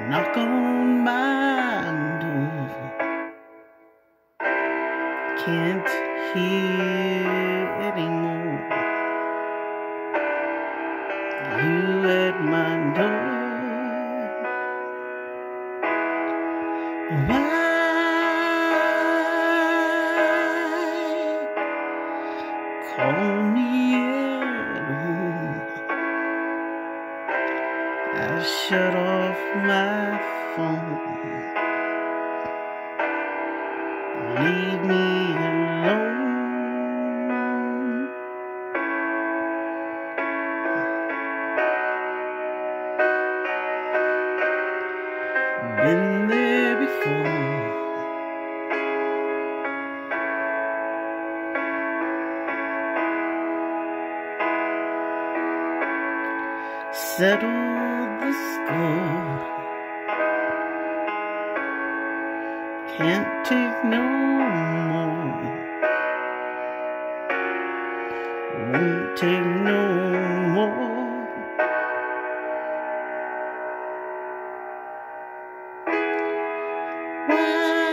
Knock on my door, can't hear anymore. You at my door. Why call me at home? I shut off my phone. Leave me alone. Been there before. Settle the score. Can't take no more. Won't take no more. Why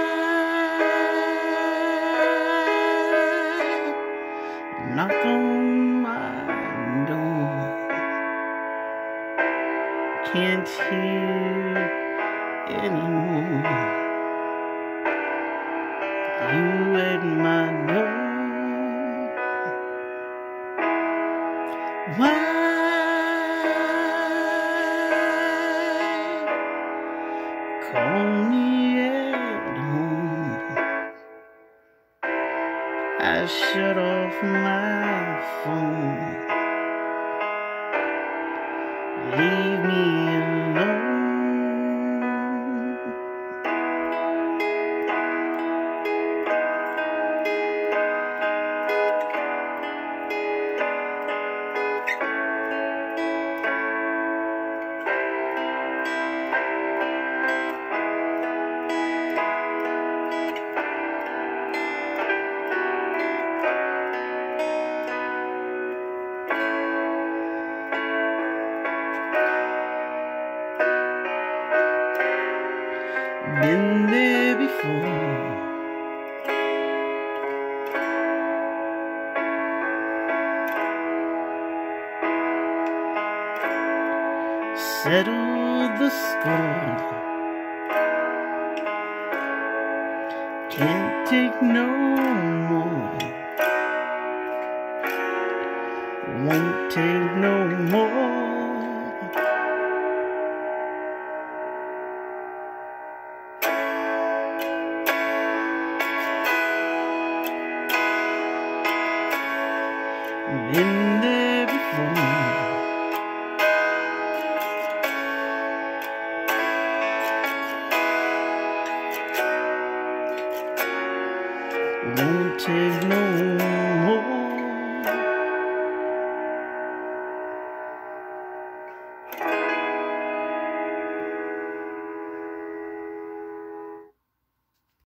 knock on my door? Can't hear anymore. You at my door. Why call me at home? I shut off my phone. Leave me alone. Been there before. Settle the score. Can't take no more. Won't take no more. Been there before. Won't take no